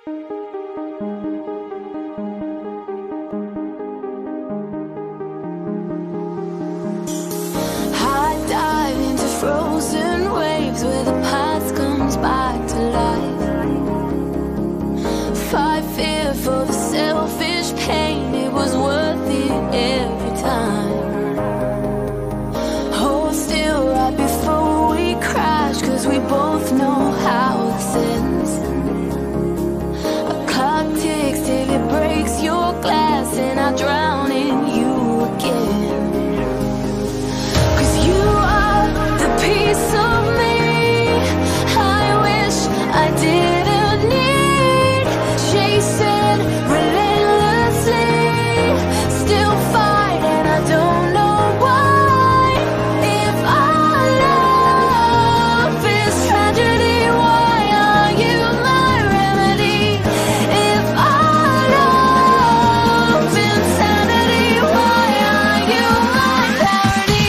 Frozen waves where the past comes back to life. Fight fear for the selfish pain, it was worth it every time. Hold still right before we crash, 'cause we both know how this ends. A clock ticks till it breaks your glass, and I drown in you again. 'Cause you are the piece of me I wish I didn't need. Chasing relentlessly, still fight and I don't know why. If our love is tragedy, why are you my remedy? If our love is insanity, why are you my parody?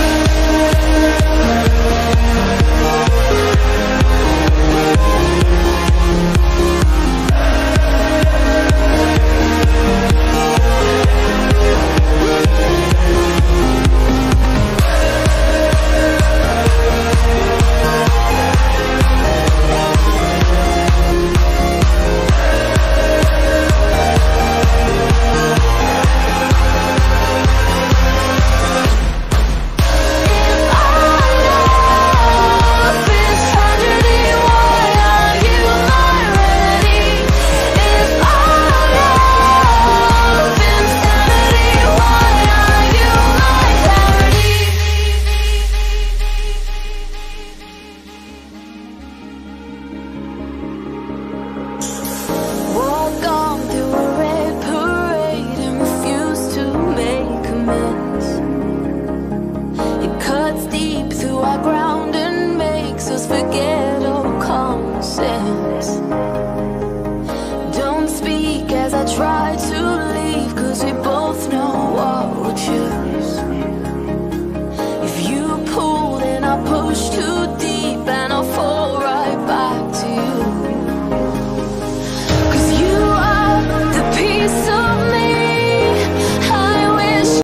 Walk on through a red parade and refuse to make amends. It cuts deep through our ground and makes us forget all common sense. Don't speak as I try to